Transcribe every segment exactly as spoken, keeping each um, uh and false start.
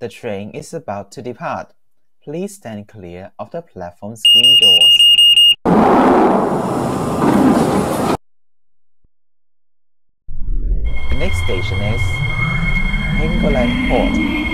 The train is about to depart. Please stand clear of the platform screen doors. The next station is Helgoland Port.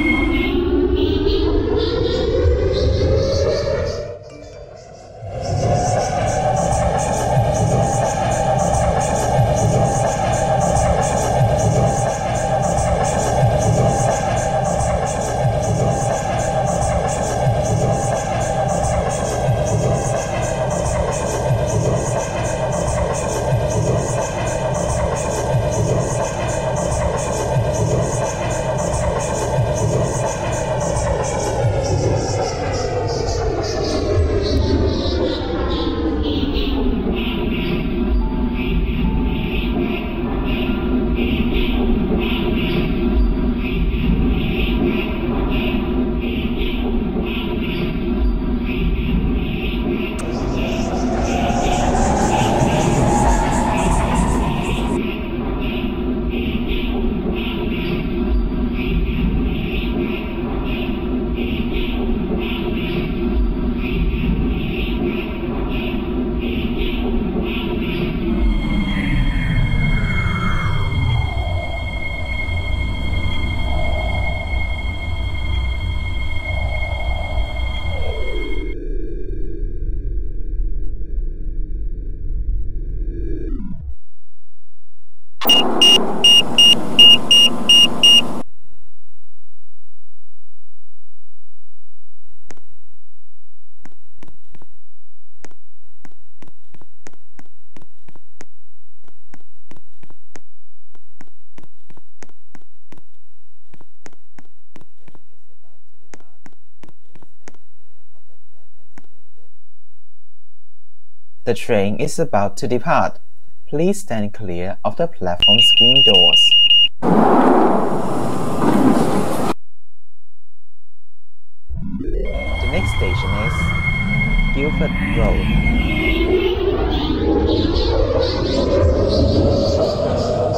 The train is about to depart. Please stand clear of the platform screen doors. The next station is Guildford Road.